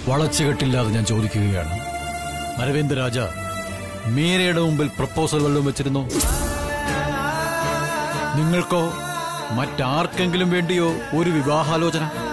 വളച്ചുകെട്ടില്ലാതെ ഞാൻ ചോദിക്കുകയാണ്, അരവിന്ദ് രാജ മീരയുടെ മുമ്പിൽ പ്രപ്പോസൽ വല്ലതും വെച്ചിരുന്നോ? നിങ്ങൾക്കോ മറ്റാർക്കെങ്കിലും വേണ്ടിയോ ഒരു വിവാഹാലോചന?